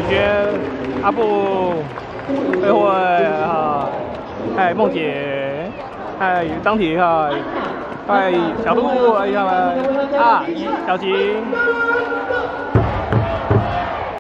娟、阿布、慧慧哈，嗨梦姐，嗨张婷哈，嗨小鹿，你看吗？啊，小吉。